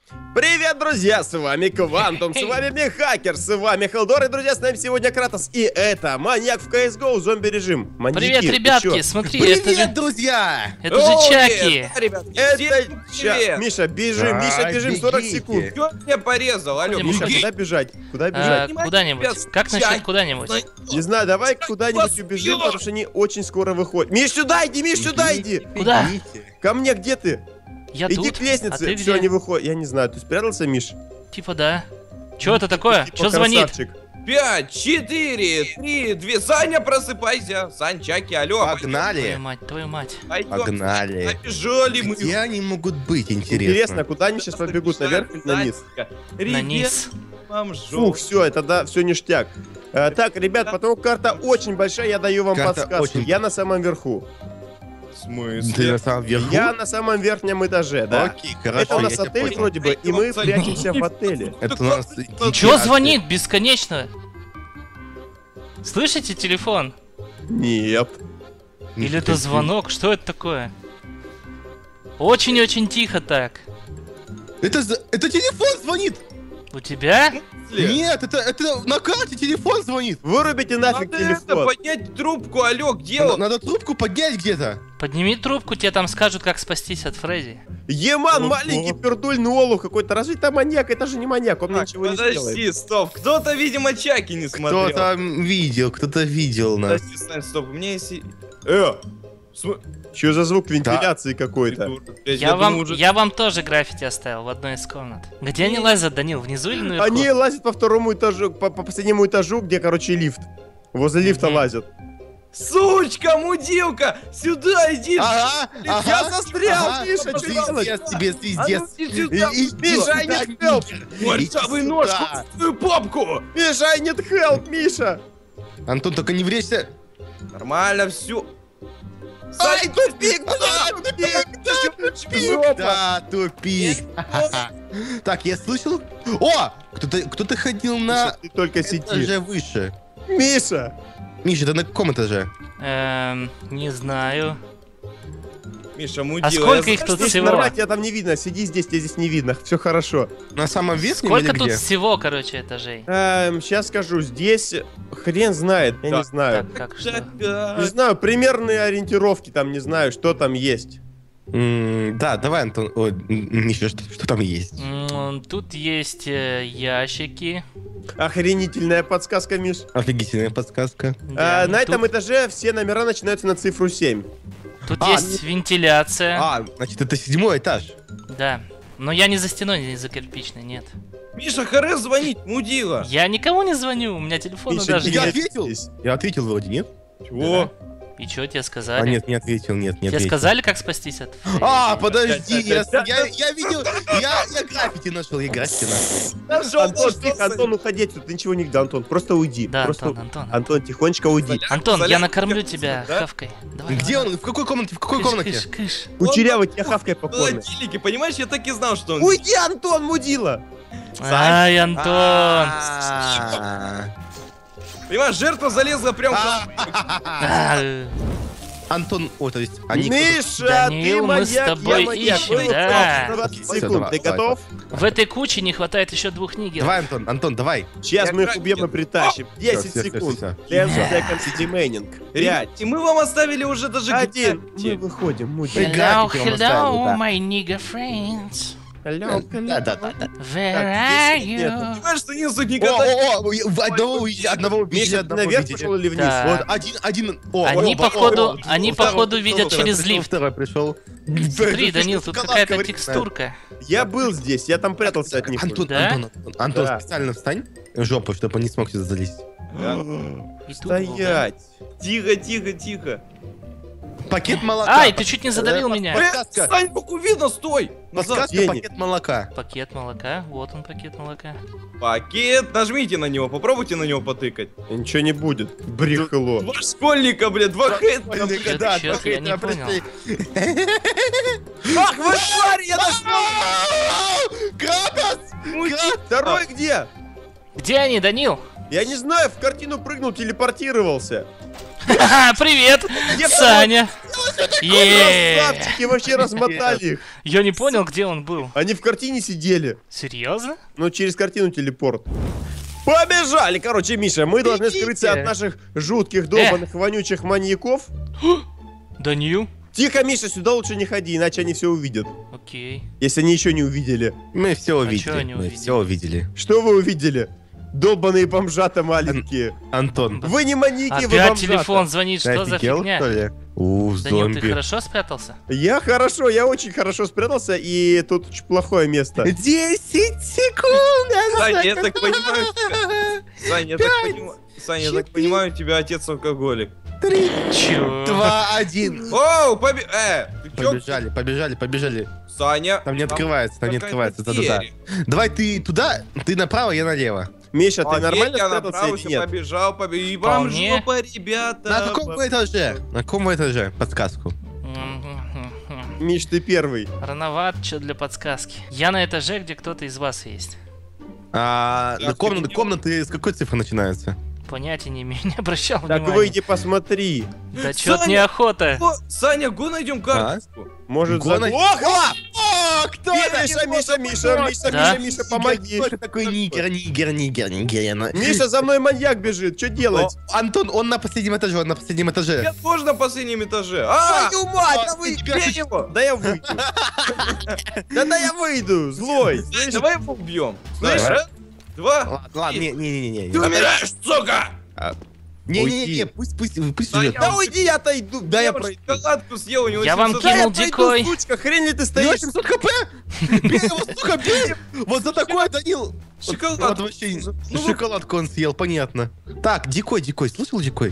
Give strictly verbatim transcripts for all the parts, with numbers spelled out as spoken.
Привет, друзья, с вами Квантум, с вами Мехакер, с вами Хелдор, и, друзья, с нами сегодня Кратос, и это маньяк в си эс го, зомби-режим. Привет, ребятки, смотри, Привет, это же... друзья! Это же Чаки! Это Чак. Миша, бежим, Миша, бежим, сорок секунд. Кто меня порезал, алё? Миша, куда бежать? Куда бежать? А, куда-нибудь. Как насчет куда-нибудь? Не знаю, давай куда-нибудь убежим, потому что они очень скоро выходят. Миш, сюда иди, Миш, сюда иди! Куда? Ко мне, где ты? Я Иди тут. к А лестнице, ты все, где? они выходят. Я не знаю, ты спрятался, Миш? Типа да. Чё это такое? Типа Что звонит? красавчик. Пять, четыре, три, две. Саня, просыпайся. Сань, Чаки, алё. Погнали! Твою мать, твою мать. Пойдем. Погнали! Побежали мы. Где они могут быть, интересно? Интересно, куда они сейчас побегут, наверх или на низ? На низ. Вам Фух, все, это да, все ништяк. А, так, ребят, потому карта очень большая, я даю вам Карта подсказку. очень- Я на самом верху. В Ты смысле? на самом верху? Я на самом верхнем этаже, да. Окей, хорошо, Это у нас я тебя отель понял. вроде бы, и мы прячемся в отеле. Это у нас... Чё звонит бесконечно? Слышите телефон? Нет. Или это звонок? Что это такое? Очень-очень тихо так. Это, за- это телефон звонит! У тебя? Нет, это, это на карте телефон звонит! Вырубите нафиг Надо это, телефон. поднять трубку, алё, где Надо, он? надо трубку поднять где-то. Подними трубку, тебе там скажут, как спастись от Фредди. Еман, Ого. маленький пердульный олух какой-то. Разве это маньяк? Это же не маньяк, он мне Так, ничего не сделает. подожди, стоп. Кто-то, видимо, Чаки не смотрел. Кто-то видел, кто-то видел нас. Подожди, Сань, стоп, у меня есть... и- Э, см- Что за звук вентиляции какой-то? придурок, блядь, Я вам, думаю, уже- я вам тоже граффити оставил в одной из комнат. Где они лазят, Данил? Внизу или наверху? Они лазят по второму этажу, по, по последнему этажу, где, короче, лифт. Возле лифта Мгм. лазят. Сучка, мудилка, сюда иди. Ага, Я ага, застрял, ага. Миша, что Звездец делать? тебе, А ну, звездец. иди сюда. И- и- Миша, сюда, I need Нигер. help. Морцовый Иди нож, сюда. в твою попку. Миша, I need help, Миша! Антон, только не врежься. Нормально, все. Ай, тупик, да, тупик, Жопа. Да, тупик. Так, я слышал. О! Кто-то кто-то ходил на Миша, ты только сидишь. этаже выше. Миша! Миша, ты на каком этаже? Эм, не знаю. Миша, мудила. А сколько я их знаю, тут что- всего? Нормально, тебя там не видно. Сиди здесь, тебя здесь не видно. Все хорошо. На самом верхнем Сколько или тут где? всего, короче, этажей? Эм, сейчас скажу. Здесь хрен знает, я Да. не знаю. Так, как что? Чака. Не знаю, примерные ориентировки там, не знаю, что там есть. М, Да, давай, Антон. Ой, м, Миша, что, что там есть? М, Тут есть э, ящики. Охренительная подсказка, Миш. Офигительная подсказка. Да, А, на тут, этом этаже все номера начинаются на цифру семь. тут А, есть вентиляция. А, значит, это седьмой этаж. Да. Но я не за стеной, не за кирпичной, нет. Миша, харе звонить, мудила. Я никому не звоню, у меня телефона Миша, даже я Я нет. Нет, ответил? здесь. Я ответил вроде, нет? Чего? И что тебе А, сказали? нет, не ответил, нет, не Тебе ответил. сказали, как спастись от Фредди? А, подожди, я, я, я видел, я, я граффити нашел, я граффити нашел. Антон, тихо, Антон, уходи отсюда, ты ничего не да, Антон, просто уйди. Да, просто... Антон, Антон. Антон, тихонечко уйди. Антон, я Заляпай накормлю перца, тебя да? хавкой. Давай, Где давай. он? В какой комнате? В какой Кыш, комнате? кыш, кыш. Кучерявый тебя хавкой В покормит. холодильнике, понимаешь, я так и знал, что он... Уйди, Антон, мудила! Ай, Антон. А, Понимаешь, жертва залезла прям... в А, Антон, о, то есть они... Миша, ты Данил, мы с маньяк, тобой я маньяк. ищем, Мы да. вот двадцать Всё, секунд, давай, ты давай, готов? В этой куче не хватает еще двух нигеров. Давай, Антон, Антон, давай. Сейчас Я мы их крайне- убьем и притащим. десять всё, всё, секунд. всё. ten seconds remaining. пять, И мы вам оставили уже даже... один. Мы граффити. выходим, мудила. Hello, граффити вам оставил, hello, да. my nigger friends. Hello, Да, да, да, да. Where Так, are здесь нету. you? Понимаешь, что нет тут О, никогда... о, о, в одного увидели, одного убили, Миша, ты одного наверх увидели. пошел или вниз? Да. Вот, один, один... О, Они, о, походу, о, о, они, второй, походу, второй, видят второй через пришел, лифт. Второй пришел. Смотри, Данил, тут Шоколадка какая-то варит, текстурка. Я был здесь, я там прятался от них. Антон, Да? Антон, Антон, Антон, Да. специально встань в жопу, чтобы он не смог сюда залезть. И тут был, да. Стоять. Тихо, тихо, тихо. Пакет молока. Ай, ты чуть не задавил меня. Бля, Подсказка. Сань, руку видно, стой! Назад. Подсказка, Денег. пакет молока. Пакет молока, вот он пакет молока. Пакет, нажмите на него, попробуйте на него потыкать. Ничего не будет. Брехло. Два школьника, блядь, два хэта. Чё-то, Да, чё-то, пакет, я не да, понял. прости. Ах, вы тварь, я нашел! Кратос! Второй где? Где они, Данил? Я не знаю, в картину прыгнул, телепортировался. Ха-ха, привет, Где Саня. Ой, Е! Красавчики, вообще размотали их. Я не понял, где он был. Они в картине сидели. Серьезно? Ну, через картину телепорт. Побежали! Короче, Миша, мы должны Бегите. скрыться от наших жутких, долбанных, вонючих маньяков. Данил? Тихо, Миша, сюда лучше не ходи, иначе они все увидят. Окей. Если они еще не увидели. Мы все чё увидели. они Мы увидели? все увидели. Что вы увидели? Долбаные бомжата маленькие. Антон, Вы не маньяки, вы Опять бомжата. телефон звонит, ты что за офигел, фигня? что ли? У, Данил, ты зомби. хорошо спрятался? Я хорошо, я очень хорошо спрятался, и тут очень плохое место. Десять секунд! Саня, я так понимаю, тебя- Саня, я так понимаю, Саня, я так понимаю, у тебя отец алкоголик. Три, Чё? два, один. Оу, побе... Э, ты чё? Побежали, побежали, побежали. Саня. Там не открывается, там не открывается. какая-то Да-да-да. дверь. Давай ты туда, ты направо, я налево. Миша, ты Окей, нормально я спрятался направо или всё нет? побежал, побежал. И вам Вполне. жопа, ребята. На каком вы этаже? На каком вы этаже? Подсказку. М-м-м-м. Миш, ты первый. Рановат, что для подсказки. Я на этаже, где кто-то из вас есть. А, Я комнаты, офигел. комнаты с какой цифры начинаются? Понятия не имею, не обращал Так внимания. выйди, посмотри. Да чё-то Саня! неохота. О, Саня, го найдем карточку. Может, Го за... на- Ох, ла! О, кто Миша, Миша, Миша, Миша, Да? Миша, Миша, помоги. Кто такой нигер, нигер, нигер, нигер? я на- Миша, за мной маньяк бежит, что делать? О, Антон, он на последнем этаже, он на последнем этаже. Я тоже на последнем этаже. А, Твою мать, а, да вы... тебя бей его. Да я выйду. Да да я выйду, злой. Слышишь? Давай его убьем. Слышь? Раз, два. Ладно, ладно, не, не, не, не, Ты умираешь, сука! не, не, не, Уйди. не, пусть, пусть, пусть Да живет. я- Да уйди, я отойду. Да я бы пройду. шоколадку съел, у него Я вам семьсот Да я кинул пойду, дикой. сучка, хрень ли ты У него стоишь? семьсот хп! Бей его, сука, бей! Вот за такое, Данил! Вот, Шоколадку. вот вообще, Ну, шоколадку он съел, понятно. Так, дикой, дикой, слышал дикой?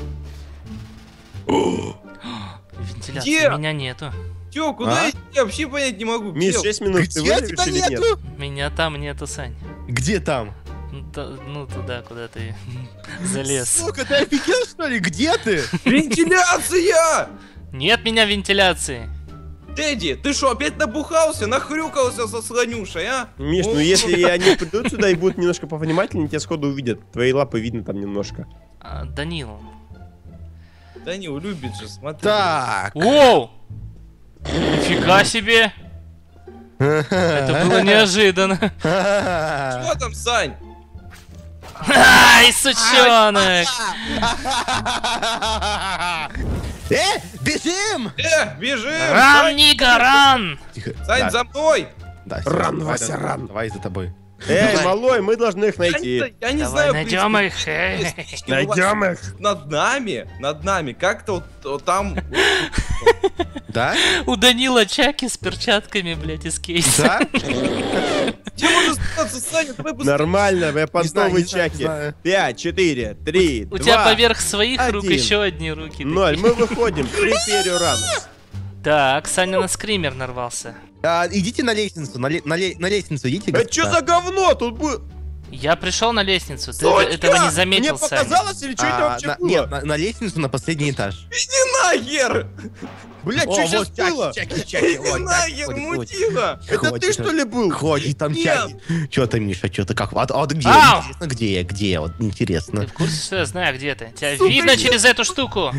Вентиляции Где? меня нету. Чё, куда А? идти? Я вообще понять не могу. Миш, Где? шесть минут, ты Где выловишь тебя или нет? нету? Меня там нету, Сань. Где там? Ну, та- ну, туда, куда ты залез. Сука, ты офигел, что ли? Где ты? Вентиляция! Нет меня в вентиляции. Дэдди, ты что, опять набухался, нахрюкался со слонюшей, а? Миш, ну О, если они придут сюда и будут немножко повнимательнее, тебя сходу увидят. Твои лапы видно там немножко. А, Данил. Данил любит же, смотри. Так. Воу! Нифига себе! Это было неожиданно. Что там, Сань? Ай, сучонок! Э, бежим! Э, бежим! Ран, Сань, Ника, ран! Тихо. Сань, Да, за мной! да, Ран, давай, Вася, давай, ран. Давай за тобой. Эй, Давай. малой, мы должны их Я не, найти. знаю- я не Давай знаю, в найдем принципе, их. Эй. у вас Найдем их. Над нами, над нами, как-то вот, вот там... Да? У Данила чаки с перчатками, блядь, из кейса. Да? Где можно остаться, Саня? Давай быстрее. Нормально, я под Не знаю, новые не знаю, не чаки. знаю. Пять, четыре, три, У тебя два, поверх своих рук один. еще одни руки. ноль. такие. Мы выходим. Приперю рану. Так, Саня на скример нарвался. А, идите на лестницу, на, ле- на, ле- на лестницу идите. Это что за говно тут будет? Я пришел на лестницу, ты Сучка! этого не заметил, Мне Саня. показалось, или что это А, вообще на- было? Нет, на, на лестницу на последний этаж. Иди нахер! Блядь, О, что вот сейчас чаки, было? чаки, чаки, Иди ой, нахер, ходит, ходит. мудила! Это ты Ходит, что ли был? Ходит там Нет. чаки. Чё ты, Миша, чё ты, как? А, а вот где? Ау! Интересно, где я, где я? Вот Ты интересно. в курсе, что я знаю, где ты? Тебя Сука, видно я- через эту штуку?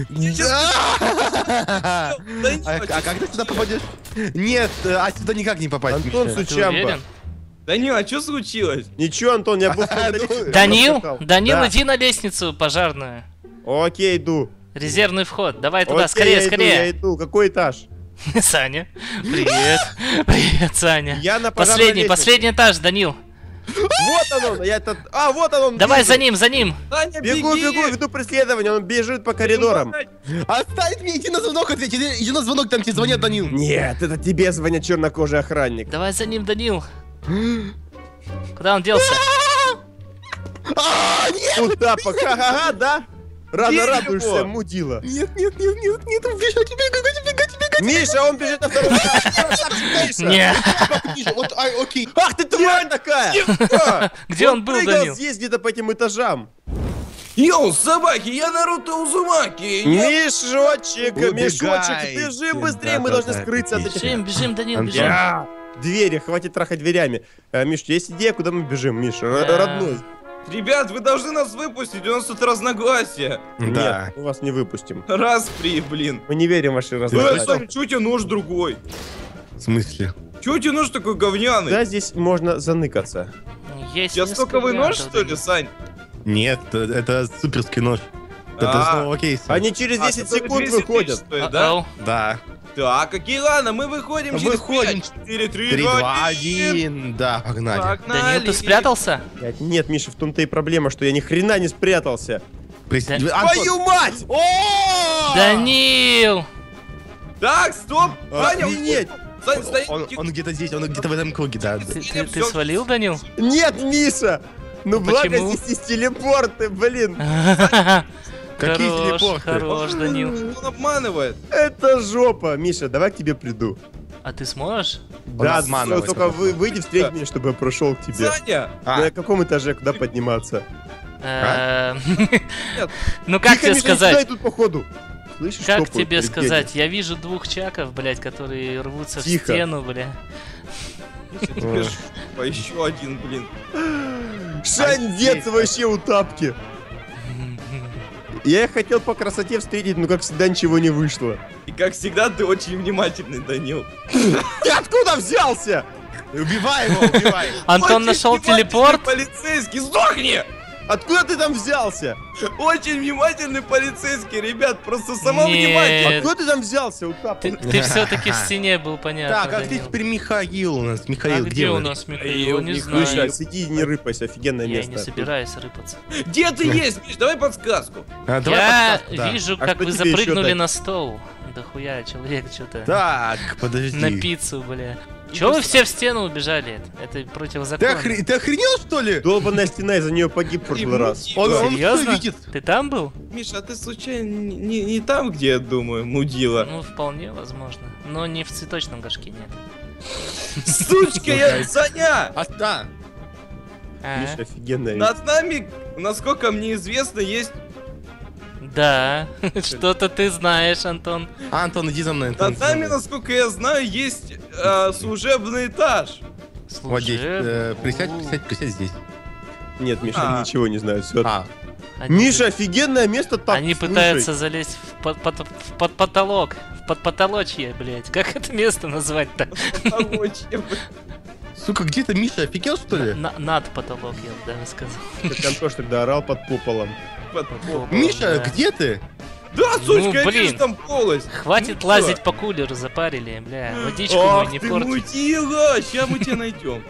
А Данил, а как ты сюда попадешь? Нет, а сюда никак не попасть, Антон Миша. Ты Сучамба. уверен? Данил, а что случилось? Ничего, Антон, я был в А, ну, фонтане. Данил, Рассказал. Данил, Да. иди на лестницу пожарную. Окей, иду. Резервный вход. Давай туда, Окей, скорее, я иду, скорее. я иду. Какой этаж? Саня, привет. Привет, Саня. Я на пожарной Последний, лестнице. последний этаж, Данил. Вот он, я этот... А, вот он, он. Давай вижу. за ним, за ним. Саня, Бегу, беги! бегу, веду преследование, он бежит по коридорам. Оставь мне, иди на звонок ответь, иди, иди на звонок, там тебе звонят, Данил. Нет, это тебе звонит чернокожий охранник. Давай за ним, Данил. Куда он делся? А, нет, Куда? Ха-ха-ха, да? Рано Бей радуешься, его. мудила. нет, нет, нет, нет, нет, бежать, бегать, бегать, бегать. Миша, он бежит на второй этаж. Красавчик, Миша. Не. Ниже, вот, ай, окей. Ах ты тварь такая! Где он был, прыгал Данил? здесь где-то по этим этажам. Йоу, собаки, я Наруто Узумаки! Я- Мишочек, Убегай. Мишочек, бежим быстрее, мы должны Да-да-да, скрыться от этих... Бежим, бежим, Данил, Антон. бежим. Я. Двери, хватит трахать дверями. А, Миш, есть идея, куда мы бежим, Миша? Р- Да. Родной. Ребят, вы должны нас выпустить, у нас тут разногласия. Да. Нет, мы вас не выпустим. Распри, блин. Мы не верим в ваши Эй, разногласия. Саня, чё у тебя нож другой? В смысле? Чё у тебя нож такой говняный? Да, здесь можно заныкаться. Есть Я несколько стоковый нож, вариантов, что ли, Данил. Сань? Нет, это, это суперский нож. Это А. с нового кейса. Они через А, десять который секунд двести тысяч выходят. стоит, да? А-ау. Да. Так, окей, ладно, мы выходим через Выходим. четыре, три, три, два, два, один. один. Да, погнали. Погнали. Данил, ты спрятался? Блядь, Нет, Миша, в том-то и проблема, что я ни хрена не спрятался. Прис- Да- Антон- Твою мать! О! Данил! Так, стоп! Саня, Охренеть! Сань, стоит. Он, он где-то здесь, он где-то в этом круге, да. Ты, ты- Всё, ты всё. свалил, Данил? Нет, Миша! Ну благо Почему? здесь есть телепорты, блин. Какие Хорош, телепорты? хорош, Данил. Он обманывает. Это жопа. Миша, давай к тебе приду. А ты сможешь? Да, обманывает, только это вы, выйди встреть меня, чтобы я прошел к тебе. Саня! А, На каком этаже, куда подниматься? Э, Нет. Ну как Тихо, тебе Миша, не сказать? сюда идут, походу. Слышишь, Как топают тебе перед сказать? Я вижу двух чаков, блядь, которые рвутся Тихо. в стену, бля. Я тебе ж- по еще один, блин. дверью. Шандец вообще у тапки. Я их хотел по красоте встретить, но как всегда ничего не вышло. И как всегда, ты очень внимательный, Данил. Ты откуда взялся? убивай его, убивай. Антон Очень нашел внимательный телепорт. Полицейский, сдохни! Откуда ты там взялся? Очень внимательный полицейский, ребят, просто сама Нет. внимательность. Откуда ты там взялся у тапки? Ты, ты все-таки в стене был, понятно. Так, а где Данил. теперь Михаил у нас? А Михаил, где у вы? нас Михаил? Не Михаил, знаю. Слушай, сиди и не рыпайся, офигенное Я место. не собираюсь рыпаться. Где ты есть, Миш? Давай подсказку. А, давай Я подсказку, да. вижу, А как что вы тебе еще запрыгнули дать? на стол. Да хуя, человек что-то. Так, подожди. На пиццу, бля. Чего вы все в стену убежали? Это против Ты, закона. охре- ты охренел, что ли? Долбаная стена, из-за нее погиб в прошлый раз. Он, он Серьезно? что видит? Ты там был? Миша, а ты случайно не, не- не там, где я думаю, мудила? Ну, вполне возможно. Но не в цветочном горшке, нет. Сучка, я Саня! А, да. А, Миша, офигенное. Над нами, насколько мне известно, есть... Да, что-то ты знаешь, Антон. А, Антон, иди за мной. Антон, Над нами, иди за мной. насколько я знаю, есть э, служебный этаж. Вот здесь. э, Служебный. присядь, У, присядь, присядь здесь. Нет, Миша, А. они ничего не знают. Все. А, они Миша, офигенное место там. Они слушай. пытаются залезть в под, под- в под потолок, в подпотолочье, блядь. Как это место назвать-то? Потолочье. сука, где ты, Миша, офигел, что ли? На- над потолок, я бы даже сказал. Как Антош тогда орал под куполом. Под- Миша, Да. где ты? Да, сучка, Ну, я блин. вижу там полость. Хватит Ну лазить чё? по кулеру, запарили, бля. Водичку мы Ах не ты портим. мудила, сейчас мы тебя найдем.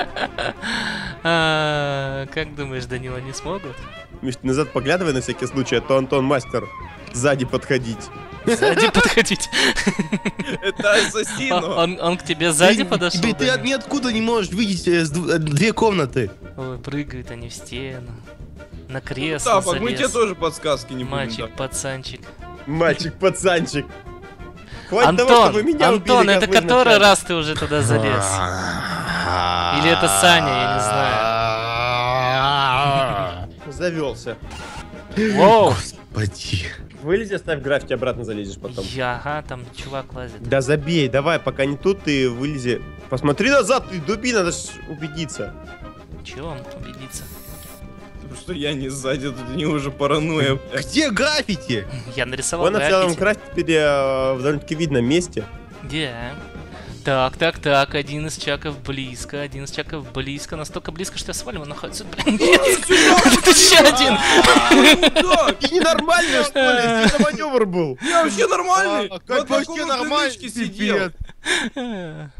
А, Как думаешь, Данила, не смогут? Миш, ты назад поглядывай на всякий случай, а то Антон мастер сзади подходить. Сзади подходить. Это Он, ассасино. он- он к тебе сзади Ты- подошел? Тебе, ты Данил? ниоткуда не можешь видеть э, с дв- э, две комнаты. Ой, прыгают они в стену. На кресло Так, мы залез. тебе тоже подсказки не будем Мальчик, давать. пацанчик. Мальчик-пацанчик. Хватит того, Антон, чтобы меня Антон, убили, это как вы который вначале. раз ты уже туда залез? Или это Саня, я не знаю. Завелся. Воу! Господи. Вылези, оставь граффити, обратно залезешь потом. Я, ага, там чувак лазит. Да забей, давай, пока не тут, ты вылези. Посмотри назад, ты дуби, надо ж убедиться. Чего он убедиться? Потому что я не сзади, тут не уже паранойя. бля. Где граффити? Я нарисовал Он на целом граффити. красить теперь э, в довольно-таки видном месте. Да. Так, так, так, один из чаков близко, один из чаков близко, настолько близко, что я свалю, он находится... Блин, нет, это еще один! Да, Ты ненормальная, что ли? Это маневр был. я вообще нормальный. А, Вот как на вообще таком нормально крылечке сидел. сидел.